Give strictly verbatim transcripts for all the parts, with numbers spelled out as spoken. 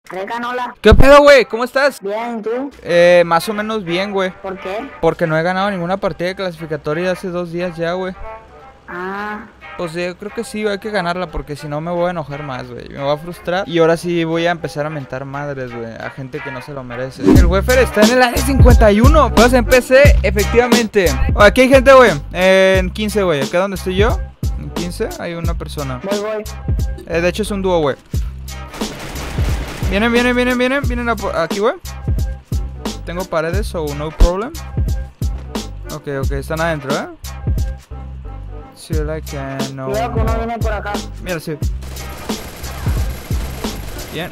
Recanola. ¿Qué pedo, güey? ¿Cómo estás? Bien, ¿y tú? Eh, más o menos bien, güey. ¿Por qué? Porque no he ganado ninguna partida de clasificatoria hace dos días ya, güey. Ah, Pues yo creo que sí, hay que ganarla porque si no me voy a enojar más, güey. Me voy a frustrar. Y ahora sí voy a empezar a mentar madres, güey. A gente que no se lo merece. El Wefer está en el área cincuenta y uno. Pues en P C, efectivamente. Oh, aquí hay gente, güey. Eh, en quince, güey. Acá donde estoy yo. En quince hay una persona. voy, voy. Eh, de hecho es un dúo, güey. Vienen, vienen, vienen, vienen. Vienen a aquí, güey. Tengo paredes, so no problem. Ok, ok, están adentro, ¿eh? Sí, like uh, no. Cuidado que uno viene por acá. Mira, sí. Bien.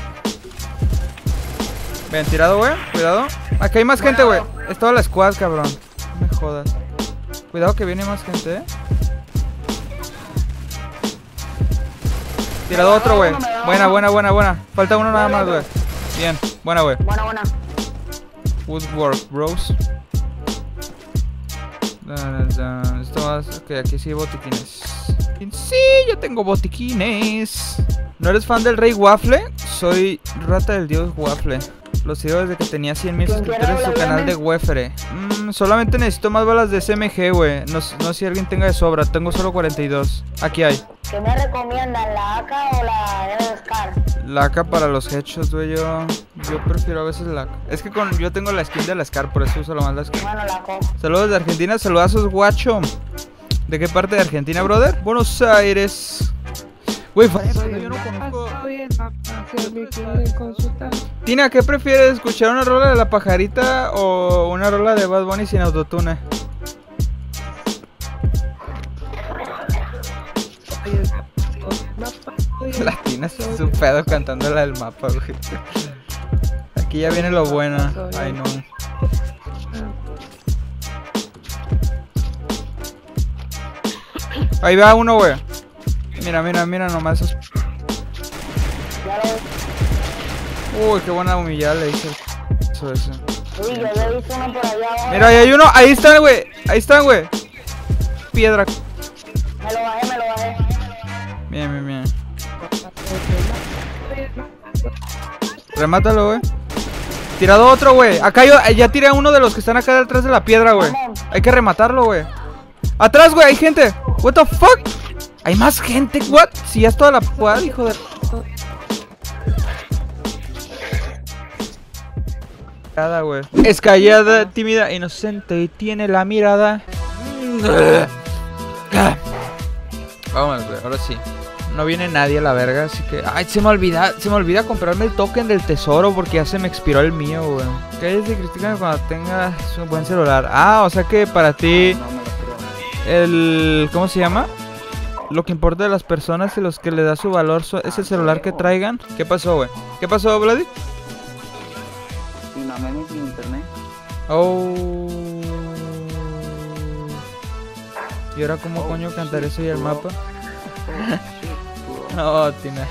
Bien, tirado, güey. Cuidado. Aquí hay más gente, güey. Es toda la squad, cabrón. No me jodas. Cuidado que viene más gente, eh. Tirado otro, güey. Buena, buena, buena, buena. Falta uno nada más, güey. Bien, buena, güey. Buena, buena. Woodwork, bros. Esto va. Ok, aquí sí hay botiquines. Sí, yo tengo botiquines. ¿No eres fan del Rey Waffle? Soy rata del dios Waffle. Lo sigo desde que tenía cien mil suscriptores en su canal de Wefere. Mm, solamente necesito más balas de S M G, güey. No, no sé si alguien tenga de sobra. Tengo solo cuarenta y dos. Aquí hay. ¿Qué me recomiendan, la A K o la de Scar? La A K para los headshots, güey. Yo, yo prefiero a veces la A K. Es que con, yo tengo la skin de la Scar, por eso uso lo más la Scar. Bueno, la cojo. Saludos de Argentina, saludazos, guacho. ¿De qué parte de Argentina, brother? Buenos Aires. Güey, yo no conozco. Tina, ¿qué prefieres? ¿Escuchar una rola de La Pajarita o una rola de Bad Bunny sin autotune? La Tina es un pedo cantando la del mapa, güey. Aquí ya viene lo bueno. Ay, no. Ahí va uno, güey. Mira, mira, mira nomás esos. Uy, qué buena humillada le hice. Eso, eso. Uy, yo le hice uno por allá abajo. Mira, ahí hay uno. Ahí están, güey. Ahí están, güey. Piedra. Me lo bajé, me lo bajé. Bien, bien, bien. Remátalo, güey. Tirado otro, güey. Acá yo ya tiré a uno de los que están acá detrás de la piedra, güey. Hay que rematarlo, güey. Atrás, güey, hay gente. What the fuck? Hay más gente, what? Si ya es toda la quad, hijo de... Güey. Es callada, tímida, inocente y tiene la mirada. Vamos, güey, ahora sí. No viene nadie a la verga, así que... Ay, se me olvida, se me olvida comprarme el token del tesoro porque ya se me expiró el mío, güey. Cállate, cristican cuando tengas un buen celular. Ah, o sea que para ti... El... ¿Cómo se llama? Lo que importa de las personas y los que le da su valor es el celular que traigan. ¿Qué pasó, güey? ¿Qué pasó, Vladi? No me metí en internet. Oh. ¿Y ahora cómo coño cantar eso y el mapa? No, Tina.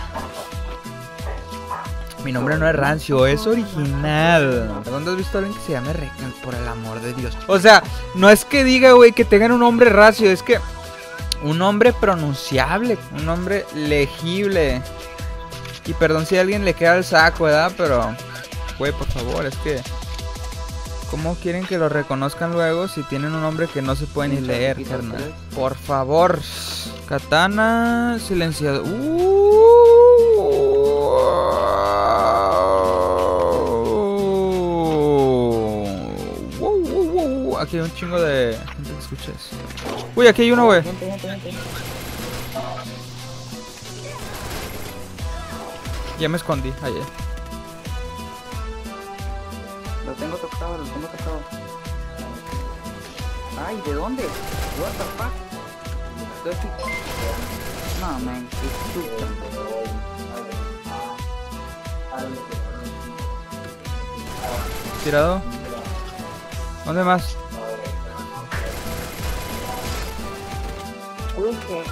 Mi nombre no es rancio, es original. ¿Dónde has visto a alguien que se llame Recan? Por el amor de Dios. O sea, no es que diga, güey, que tengan un nombre rancio, es que... Un nombre pronunciable, un nombre legible. Y perdón si a alguien le queda el saco, ¿verdad? Pero, güey, por favor, es que... ¿Cómo quieren que lo reconozcan luego si tienen un nombre que no se puede ni leer, carnal? Por favor. Katana, silenciado. Uh, wow, wow, wow. Aquí hay un chingo de gente que escucha eso. Uy, aquí hay uno, güey. Ya me escondí, ayer. Lo tengo tocado, lo tengo tocado. Ay, ¿de dónde? What the fuck? Estoy aquí. No, man, qué chuta. Tirado. ¿Dónde más? Uy, qué.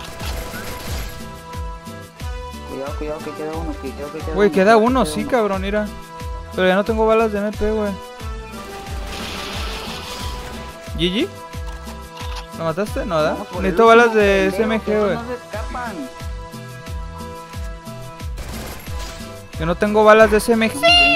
Cuidado, cuidado, que queda uno, que queda, que queda Güey, uno, queda uno, queda sí, cabrón, mira. Pero ya no tengo balas de M P, güey. ¿G G? ¿Lo mataste? No, ¿da? No, por Necesito el balas último de pendejo, S M G, que güey. no se escapan. Yo no tengo balas de S M G.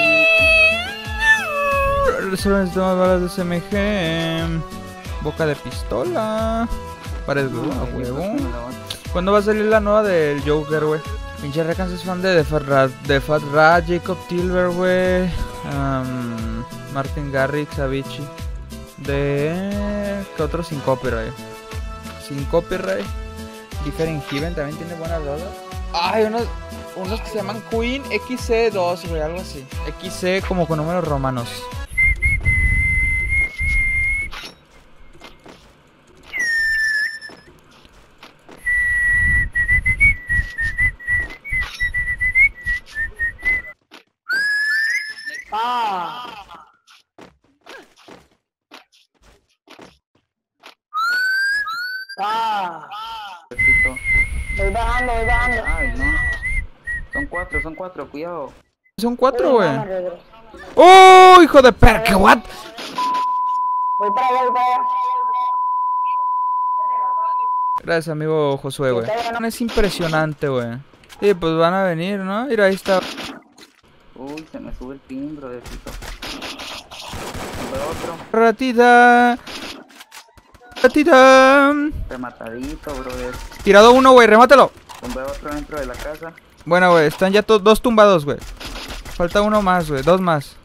Solo necesitamos balas de S M G. Boca de pistola. Pared, güey, a huevo. ¿Cuándo va a salir la nueva del Joker, güey? Pinche Recans es fan de The Fat Rat, de Fat Rat, Jacob Tilber, güey. Um, Martin Garrix, Avicii. De... ¿Qué otro sin copyright? Sin copyright. Different Heaven también tiene buenas rolas. Hay unos, unos que se llaman Queen X C dos, güey, algo así. X C como con números romanos. Ah. Ah. Voy bajando, voy bajando. Ay, no. Son cuatro, son cuatro, cuidado. Son cuatro, güey. No, me regreso. ¡Oh, hijo de per! ¿Qué what? Voy para allá, voy para allá. Gracias, amigo Josué, güey. Es impresionante, güey. Sí, pues van a venir, ¿no? Mira, ahí está. Uy, se me sube el pin, brothercito. Otro. Ratita. Ratita. Rematadito, brother. Tirado uno, güey, remátalo. Tumbé otro dentro de la casa. Bueno, güey, están ya dos tumbados, güey. Falta uno más, güey, dos más.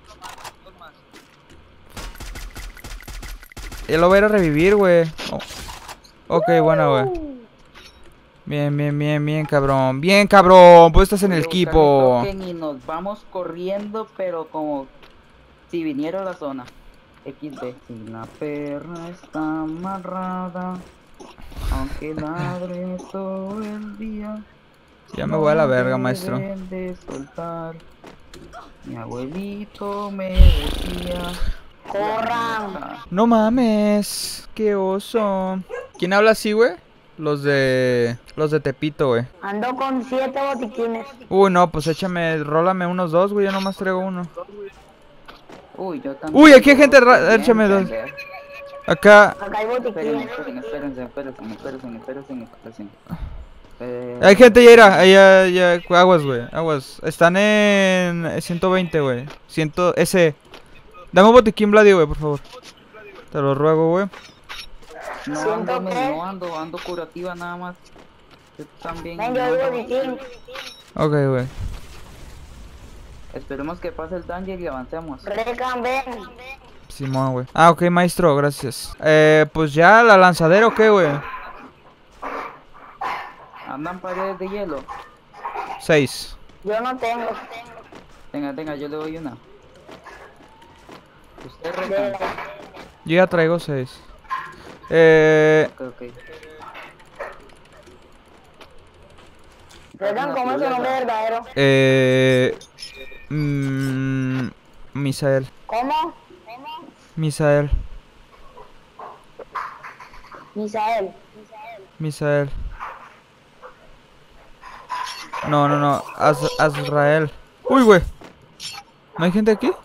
Ya lo voy a ir a revivir, güey. Oh. Ok, bueno, güey. Bien, bien, bien, bien, cabrón. Bien, cabrón. Pues estás en el equipo. Y nos vamos corriendo, pero como si viniera a la zona. X D. Si la perra está amarrada, aunque ladre todo el día. Ya me voy a la verga, maestro. De soltar. Mi abuelito me decía. Corran. No mames. Qué oso. ¿Quién habla así, güey? Los de... Los de Tepito, güey. Ando con siete botiquines. Uy, no, pues échame... Rólame unos dos, güey. Yo nomás traigo uno. Uy, yo también. Uy, aquí hay gente... Échame dos. Acá... Acá hay botiquines. Esperen, espérense, espérense, espérense, espérense, espérense. Eh... Hay gente, ya irá. Ahí ya, ya... Aguas, güey. Aguas. Están en... ciento veinte, güey. cien... Ese... Dame un botiquín, Vladi, güey, por favor. Te lo ruego, güey. No ando, no ando, ando curativa nada más. Yo también. Ven, yo hay botiquín. Ok, güey. Esperemos que pase el danger y avancemos. Recan, ven. Simón, güey. Ah, ok, maestro, gracias. Eh, pues ya, la lanzadera, ¿o qué, güey? ¿Andan paredes de hielo? Seis. Yo no tengo. Venga, venga, yo le doy una. Usted Recan. Yo ya traigo seis. Eh... Ok, ok. Recan, ¿cómo es su nombre verdadero? Eh... Mmm... Misael. ¿Cómo? Misael. Misael. Misael. No, no, no. Az Azrael. Uy, güey. ¿No hay gente aquí?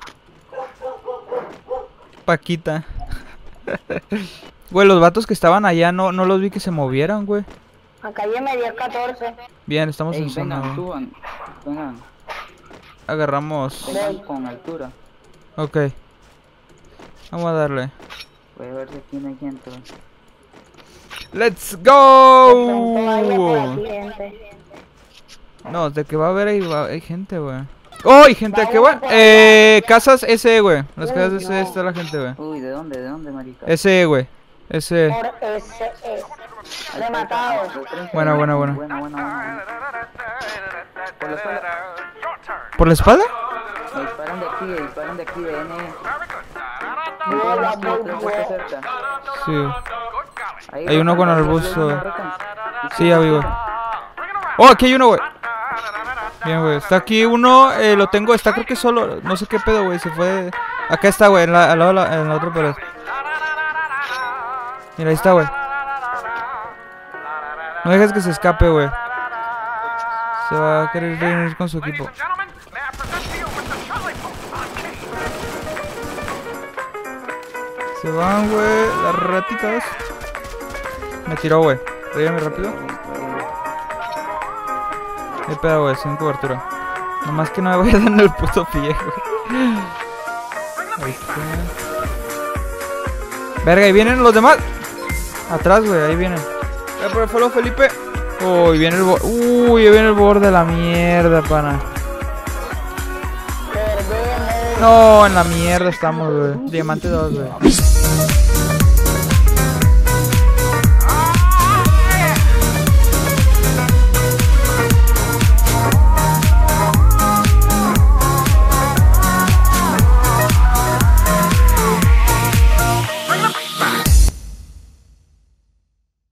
Paquita. Güey, los vatos que estaban allá no, no los vi que se movieran, güey. Acá ya me dio catorce. Bien, estamos Ey, en zona. vengan, güey. suban. Vengan, Agarramos. vengan con altura. Ok. Vamos a darle. Voy a ver si aquí no hay gente. ¡Let's Todavía por aquí, go! gente. No, de que va a haber ahí va- hay gente, güey. ¡Oh, hay gente! ¿Qué, güey? Vaya, pues. Eh, casas S E, güey. Las Uy, casas S E no. está la gente, güey. Uy, ¿de dónde? ¿De dónde, marica? S E, güey. S E. Por ese es. Rematado. Buena, buena, buena. Buena, buena, buena. Por la espalda. ¿Por la espalda? Me disparan de aquí, me disparan de aquí, de N. Vuela, Tengo vuela, puesto vuela. cerca. Sí. Ahí, Hay uno con Recan, arbusto. Recan. Sí, ya vi, güey. ¡Oh, aquí hay uno, güey! Bien, güey. Está aquí uno. Eh, lo tengo. Está creo que solo. No sé qué pedo, güey. Se fue. Acá está, güey. En la, al lado de la, en la otra pared. Mira, ahí está, güey. No dejes que se escape, güey. Se va a querer reunir con su equipo. Se van, güey. Las ratitas. Me tiró, güey. Rígame rápido. Qué pedo, güey. Sin cobertura. Nomás que no me vaya dando el puto pie, güey. Ahí está. Verga, ahí vienen los demás. Atrás, güey, ahí vienen. Eh, por el follow, Felipe. Uy, viene el borde. Uy, viene el borde de la mierda, pana. Perdemos. No, en la mierda estamos, güey. Diamante dos, güey.